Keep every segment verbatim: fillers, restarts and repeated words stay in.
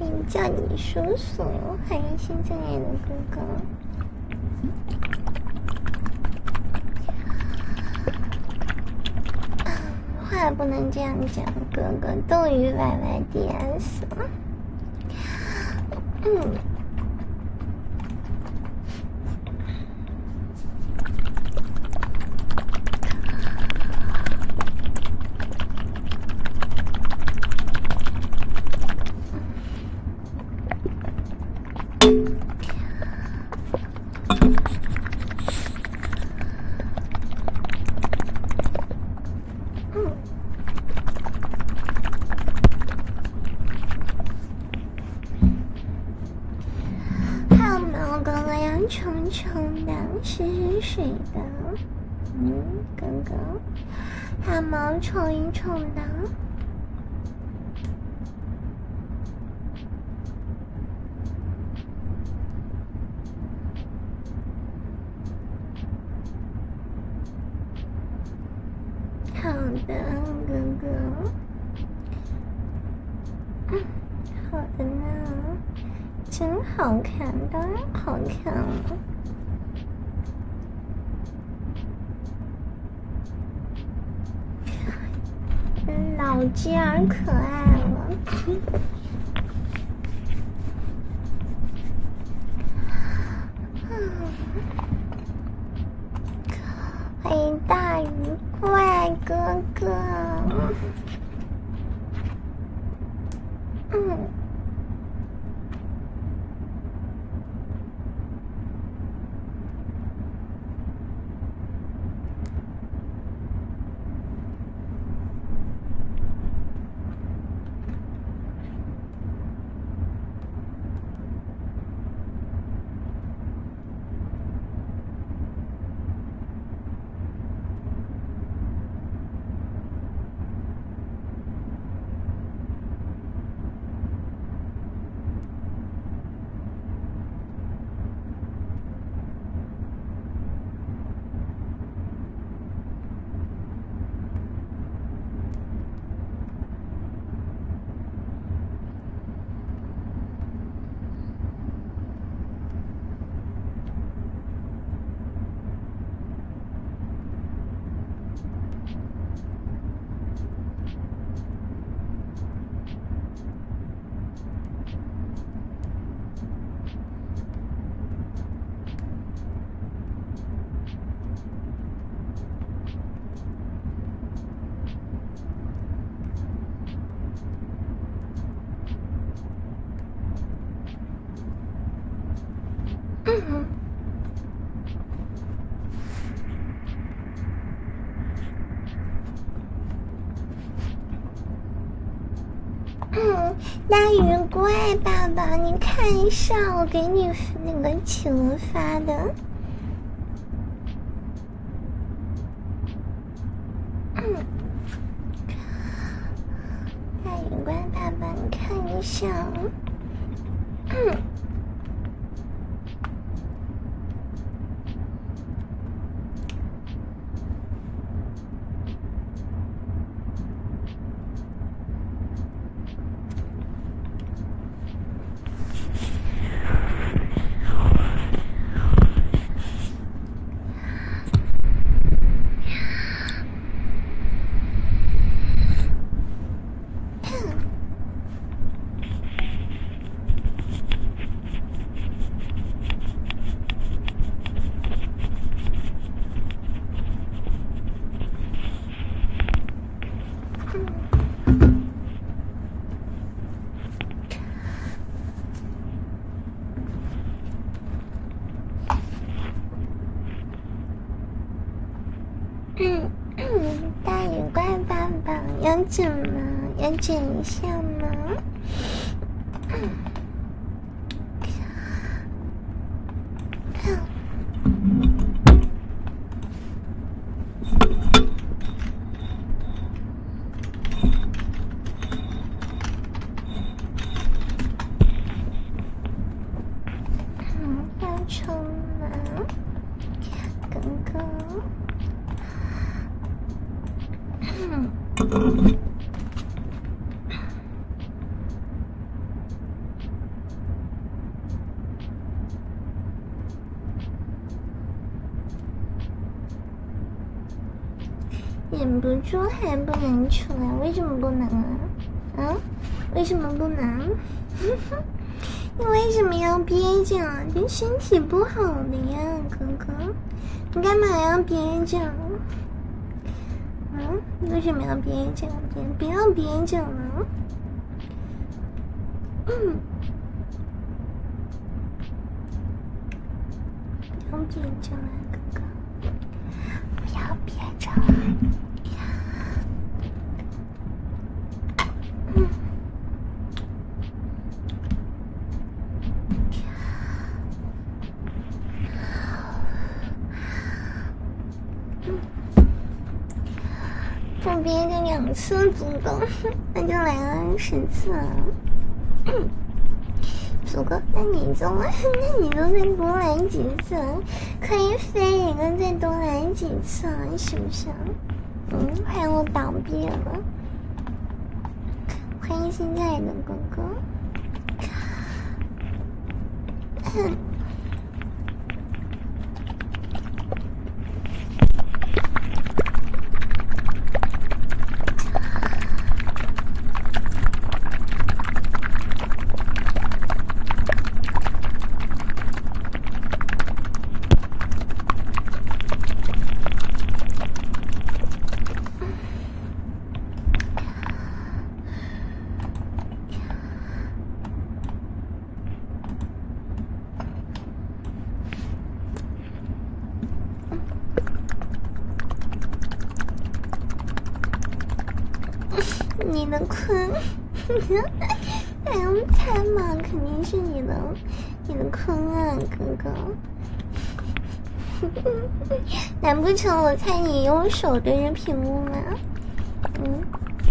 可以叫你叔叔，欢迎新进来的哥哥。话不能这样讲，哥哥，斗鱼 Y Y D S。嗯。水的，嗯，哥哥，还有毛宠一宠的，好的，哥哥，嗯，好的呢，真好看，当然好看了。老鸡儿可爱了，欢迎大鱼怪哥哥，嗯。嗯，嗯，大鱼怪爸爸，你看一下我给你那个企鹅发的。嗯，大鱼怪爸爸，你看一下。嗯。要整吗？要整一下吗？嗯要冲吗？哥哥。嗯忍不住还不能出来，为什么不能啊？啊？为什么不能？你为什么要憋着？对身体不好的呀，哥哥，你干嘛要憋着？嗯，你为什么要憋着？别不要憋着了。嗯，不要憋着了，哥哥，不要憋着了。嗯。不憋着两次足够，那就来二十次啊！足够，那你就那你就再多来几次，可以飞一个再多来几次啊，是不是？嗯，害我倒闭了。欢迎现在的哥哥。嗯你的坤，还用猜吗？肯定是你的，你的坤啊，哥哥。难不成我猜你用手对着屏幕吗？嗯。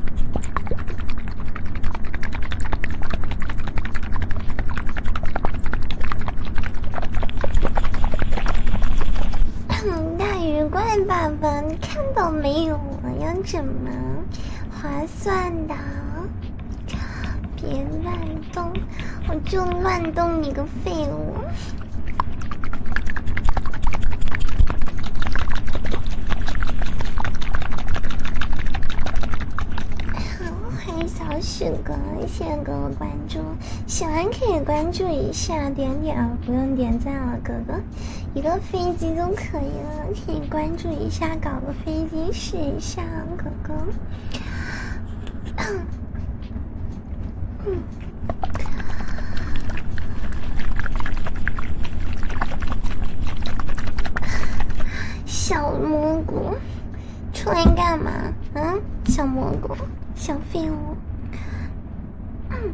大鱼怪爸爸，你看到没有？我要怎么？划算的，别乱动，我就乱动你个废物！好，欢迎小许哥，谢谢哥哥关注，喜欢可以关注一下，点点啊，不用点赞了，哥哥，一个飞机就可以了，可以关注一下，搞个飞机试一下，哥哥。嗯，小蘑菇，出来干嘛？嗯，小蘑菇，小废物。嗯，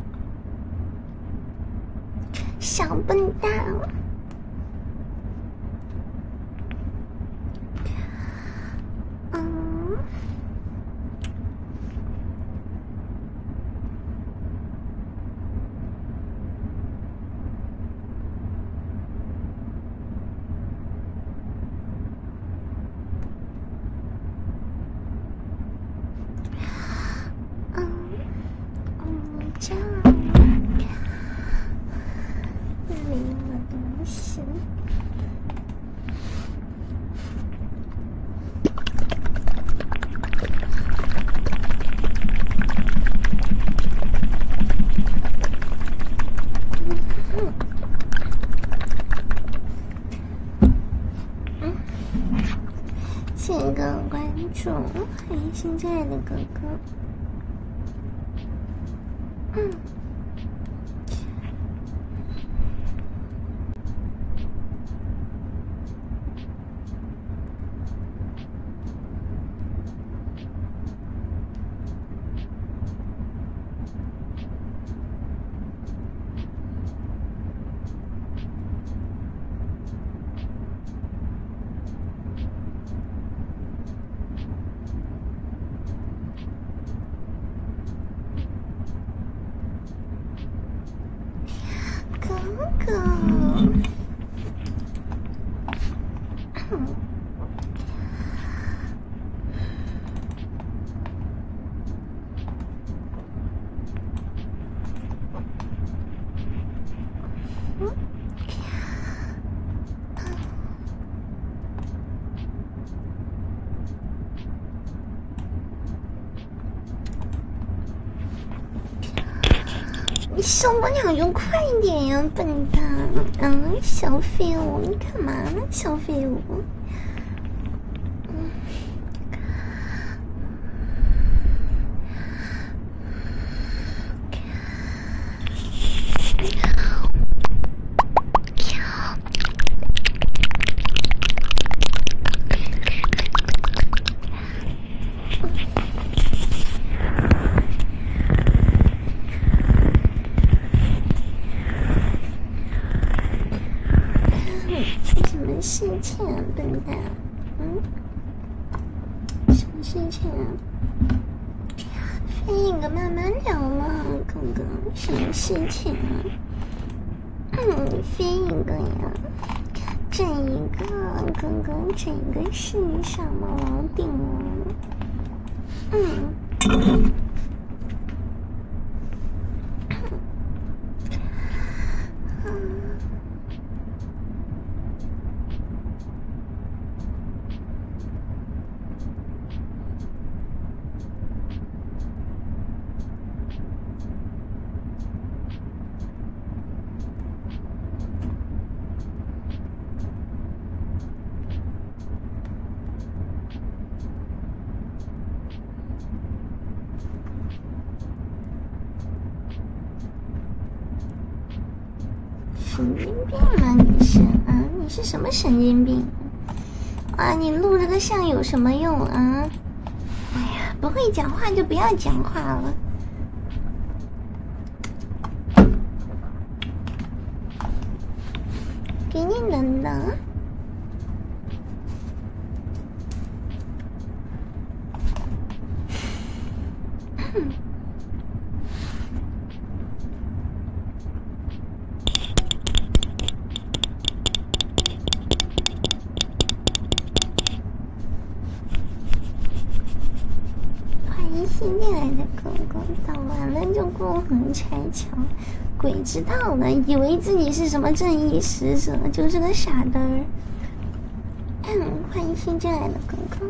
小笨蛋。嗯。谢谢哥哥关注，欢迎现在的哥哥。嗯。 你受不了就快点呀，笨蛋！嗯，小废物，你干嘛呢，小废物？嗯。什么事情啊，笨蛋？嗯，什么事情啊？飞影哥慢慢聊嘛，哥哥，什么事情啊？嗯，飞影哥呀，整一个哥哥，整一个世上嘛，老顶了。嗯。神经病吗？你是啊？你是什么神经病？啊，你录这个像有什么用啊？哎呀，不会讲话就不要讲话了。给你冷冷。新进来的哥哥打完了就过河拆桥，鬼知道呢，以为自己是什么正义使者，就是个傻蛋儿。嗯，欢迎新进来的哥哥。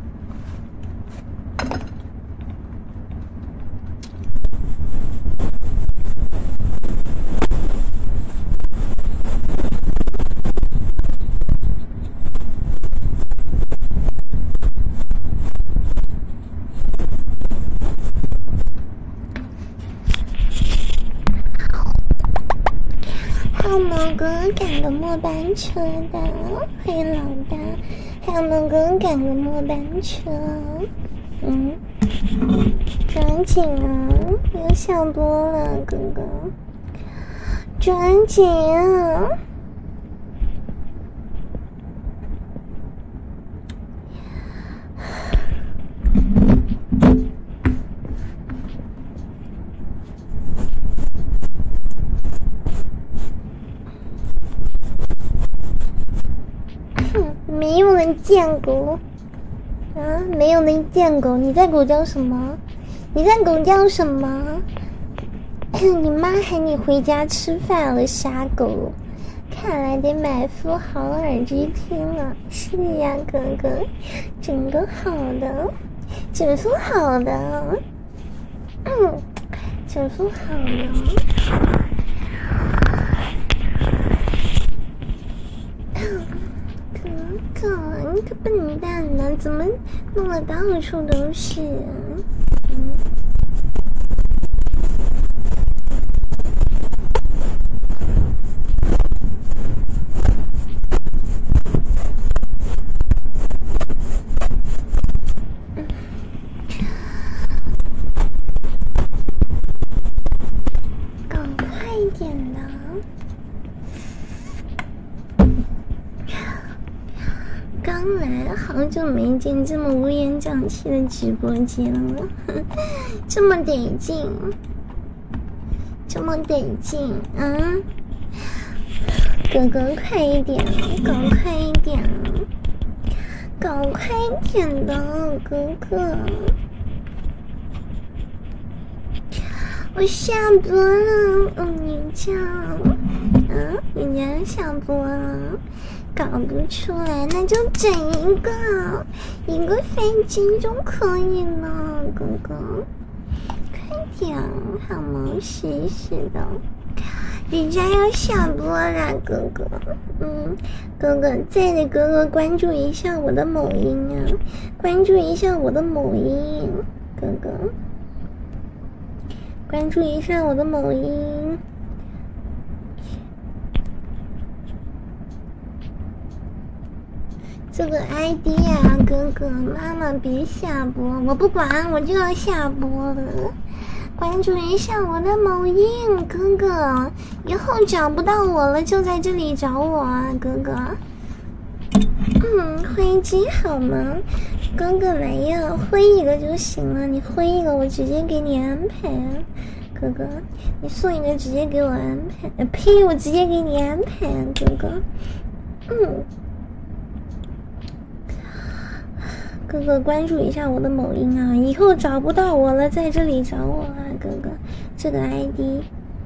某哥赶个末班车的，欢迎老大，还有某哥赶个末班车，嗯，抓紧啊，要下播了，哥哥，抓紧啊！没有人见过啊！没有人见过，你在狗叫什么？你在狗叫什么？你妈喊你回家吃饭了，傻狗！看来得买副好耳机听了。是呀，哥哥，整个好的，整副好的，嗯，整副好的。哥，你个笨蛋呢？怎么弄得到处都是、啊？嗯。搞快一点的。刚来，好久没见这么乌烟瘴气的直播间了，这么得劲，这么得劲，嗯，哥哥快一点，搞快一点，搞快一点的哥哥，我下播了，嗯，你叫，嗯，人家下播了。搞不出来，那就整一个，一个飞机就可以了，哥哥，快点，好毛兮兮的。人家要下播啦，哥哥。嗯，哥哥在的哥哥关注一下我的某音啊，关注一下我的某音，哥哥，关注一下我的某音。这个 I D 啊，哥哥，妈妈别下播，我不管，我就要下播了。关注一下我的某音，哥哥，以后找不到我了，就在这里找我啊，哥哥。嗯，挥击好吗？哥哥没有，挥一个就行了，你挥一个，我直接给你安排啊。哥哥，你送一个直接给我安排，呃呸，我直接给你安排啊，哥哥。嗯。哥哥关注一下我的某音啊，以后找不到我了，在这里找我啊，哥哥。这个 I D，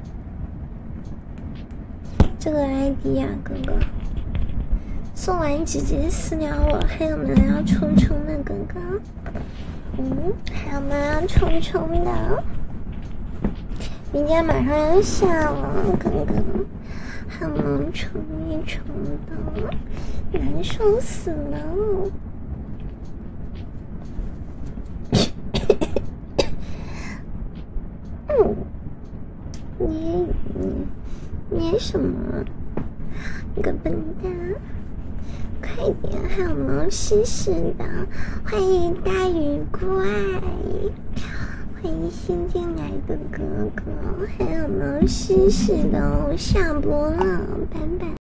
这个 I D 呀、啊，哥哥。送完直接私聊我，还有没有要冲冲的哥哥？嗯，还有没有要冲冲的？人家马上要下了，哥哥，还有没有冲一冲的？难受死了！嗯，捏捏捏什么？你个笨蛋！快点，还有毛兮兮的！欢迎大鱼怪，欢迎新进来的哥哥，还有毛兮兮的，我下播了，拜拜。